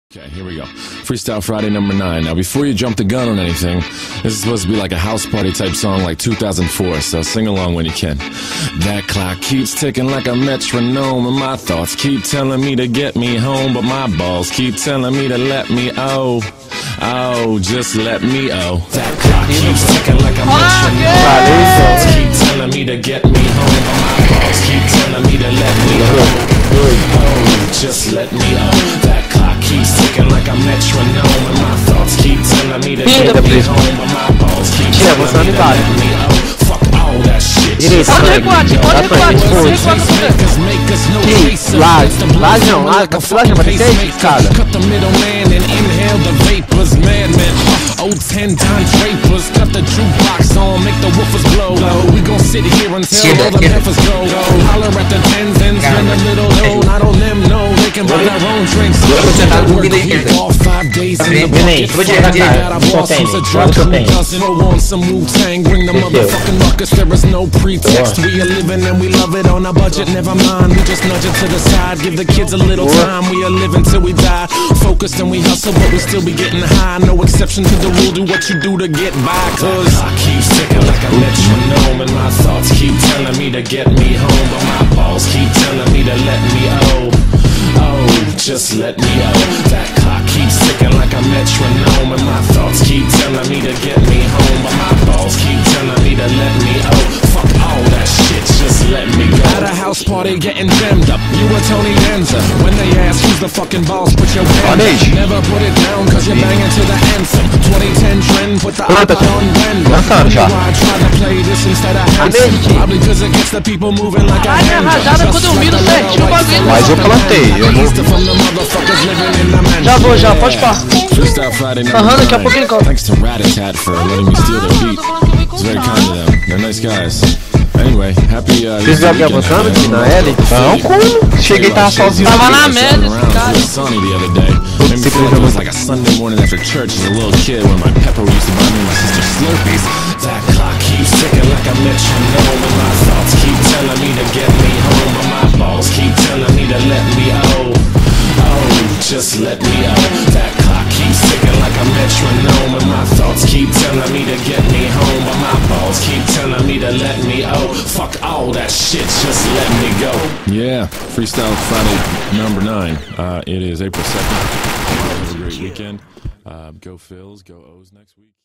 Okay, here we go. Freestyle Friday number 9. Now, before you jump the gun on anything, this is supposed to be like a house party type song like 2004, so sing along when you can. That clock keeps ticking like a metronome, and my thoughts keep telling me to get me home, but my balls keep telling me to let me just let me That clock keeps ticking like a metronome, my thoughts keep telling me to get me home, but my balls keep telling me to let me just let me That clock keeps ticking like a metronome, and my thoughts keep telling me to get me home, but my balls keep telling me to let me Fuck all that shit. Pode recuar, laje não, camuflagem vai ter cara. Cut the middleman and inhale the vapors, madman. Old 10-ton drapers, cut the jukebox on, make the woofers blow. We gon' sit here until all the heifers go. Holler at the tens and spend a little dough. Not on them, no, they can buy their own drinks. All 5 days in the bucket. Got a boss who's a drug who doesn't want some Wu-Tang. Bring the motherfucking ruckus, there is no pretext. We are living and we love it on a budget, never mind. We just nudge it to the side, give the kids a little time. We are living till we die. Focused and we hustle, but we still be getting high. No exception to the rule, do what you do to get by. Cause I keep ticking like a metronome, and my thoughts keep telling me to get me home, but my balls keep telling me to let me just let me That clock keeps ticking like a metronome, and my thoughts keep telling me to get me home, but my balls keep telling me to let me fuck all that shit, just let me go. At a house party getting jammed up, you were Tony Danza. When they ask who's the fucking boss, put your hand up. Never put it down cause you're banging to the anthem. 2010 trend, put the iPod on random. I try to play this instead of handsome, probably cause it gets the people moving like a rajada quando eu miro certinho o bagulho. Mas eu plantei, Já vou, já, pode pá. Aham, daqui a pouquinho encontro. Thanks to Ratatat for letting me steal their beat. It's very kind of them. They're nice guys. Anyway, happy Vocês já avançando aqui na L? Não, como? Cheguei e tava sozinho. Tava na merda esse cara. Sunny the other day. It was like a Sunday morning after church as a little kid when my pepper used to buy me my sister Slurpees. That clock keeps ticking like a metronome, and my thoughts keep telling me to get me home, but my balls keep telling me to let me just let me That clock keeps ticking like a metronome, and my thoughts keep telling me to get me home, but my balls keep telling me to let me fuck all that shit, just let me go. Yeah, Freestyle Friday number 9. It is April 2nd. Have a great weekend. Go Phils, go O's next week.